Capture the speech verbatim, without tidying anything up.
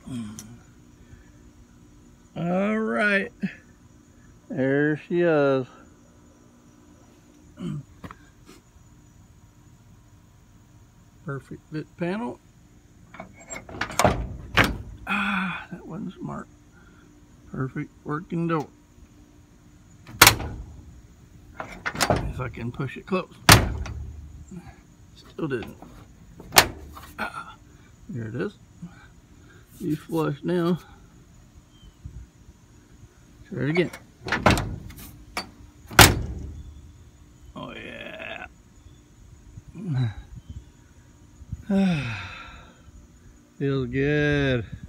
All right, there she is. Perfect fit panel. Ah, that wasn't smart. Perfect working door. If I can push it close. Still didn't. Ah, here it is. You flush now. Try it again. Oh yeah. Feels good.